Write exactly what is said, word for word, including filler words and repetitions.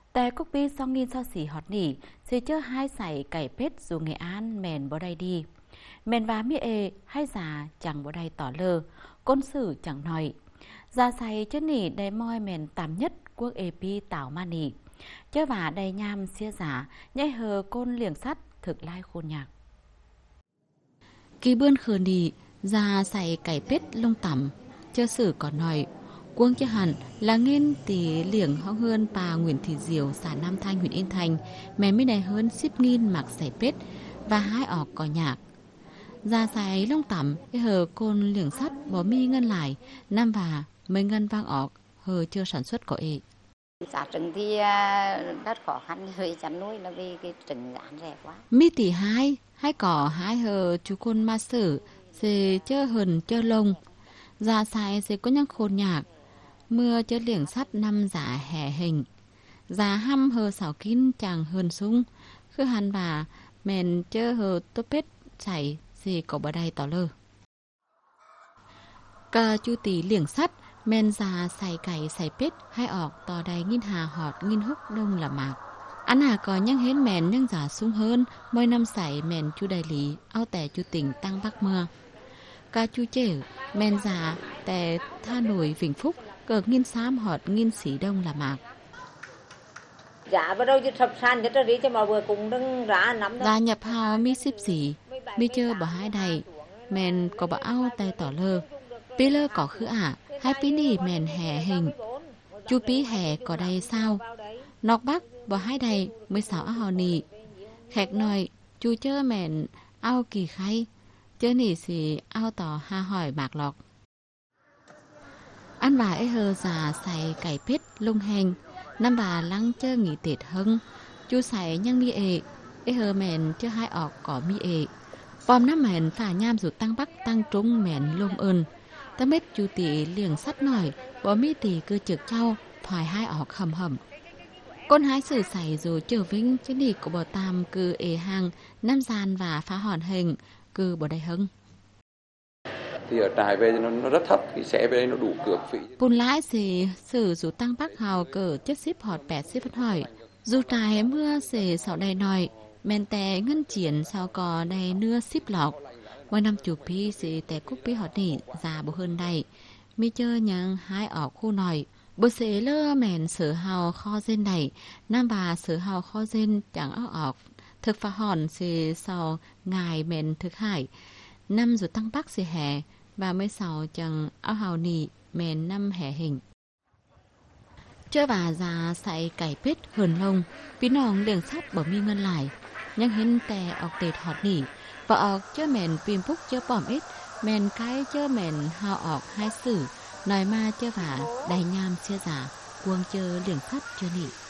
แต่กุกปีสองnghìn saoสีฮอตนี่สิเจอให้ใส่ไก่เป็ดสู่nghệ an แมนบ่ได้ดีแมนว่ามีเอให้สาจังบ่ได้ต่อเลอก้นสื่อจังหน่อยยาใส่เจ้านี่ได้มอยแมนตามnhất quốc ê pê tạo ma nỉเจ้าว่าได้ยามเสียgiả nhảy hờ côn liềng sắt thực lai khôn nhạc kỳ bươn khờ nỉ raใส่ไก่เป็ดlông tẩmเจ้าสื่อก่อนหน่อยquân cho hẳn là nghiên tỷ liệng họ hơn bà Nguyễn Thị Diệu xã Nam Thanh huyện Yên Thành mẹ mới này hơn ship nghìn mặc sải pết và hai ọc cỏ nhạc ra sải lông tẩm cái hờ côn liệng sắt bỏ mi ngân lại nam và mấy ngân vang ọc hờ chưa sản xuất có ệ giá trứng thì rất khó khăn hơi chăn nuôi là vì cái trứng giá rẻ quá mi tỷ hai hai cỏ hai hờ chú côn ma sử sẽ chơ hờn chơ lông ra sải sẽ có những khôn nhạc mưa chớ liệng sắt năm giả hẻ hình giá hăm hờ xảo kín chàng hờn sung khư hàn và mền chớ hờ tốt pết chảy gì có bờ đây tỏ lơ cà chu tí liệng sắt men già xài cày xài pết hai ọc tò đầy nghìn hà họt nghìn húc đông là mạc ăn hà có nhăng hến mền nhăng giả sung hơn mỗi năm xài mền chu đại lý ao tẻ chu tỉnh tăng bắc mưa cà chu chể men già tẻ tha nổi vĩnh phúc cờ nghìn xám họt nghìn xí đông là mạc giá bắt đầu sập sàn cho đi cho mà vừa cùng đừng ra nắm giá nhập hào mi xíp xỉ mi chơ bỏ hai đầy mền có bỏ ao tay tỏ lơ pi lơ có khứ ả hai pi nỉ mền hè hình chu pi hè có đầy sao nọc bắc bỏ hai đầy mới sáu ao nỉ khẹt nòi chu chơ mền ao kỳ khay chơ nỉ xì ao tỏ ha hỏi bạc lọc ăn bà ấy hờ già xài cải pết lông hành năm bà lăng chơ nghỉ tết hưng chu xài nhăng mi ệ ấy hờ mền chơ hai ọc có mi ệ bòm năm mền phả nham rụt tăng bắc tăng trung mền lông ơn ta mết chu tỷ liềng sắt nổi bỏ mi tỷ cơ trực trao phải hai ọc hầm hầm con hái sử xài rồi trở vinh chứ đi của bò tam cư ệ hàng năm gian và phá hòn hình cư bò đầy hưng thì ở trại về nó, nó rất thấp thì sẽ về đây nó đủ cược phí. Bùn lãi thì sử dù tăng bắc hào cỡ chất ship họt bẹt ship phát hỏi dù trại mưa sẽ sạo đầy nòi men tè ngân triển sao cò đầy nưa ship lọc ngoài năm chục pi sẽ tè cúc pi họt nỉ già bộ hơn đầy mi chơ nhang hai ở khu nòi bữa sẽ lơ mèn sở hào kho dên đầy nam bà sở hào kho dên chẳng áo ọc thực phá hòn sẽ sau ngài mèn thực hải năm dù tăng bắc sẽ hè và mới sau chẳng áo hào nỉ mền năm hẻ hình chơ bà già xài cải pết hờn lông bí nòng liềng sắt bỏ mi ngân lại nhang hình tè ọc tệt họt nỉ và ọc chơ mền pìm phúc chơ bỏm ít mền cái chơ mền hào ọc hai sử nói ma chơ bà đầy nham chia giả cuông chơ liềng sắt chơ nỉ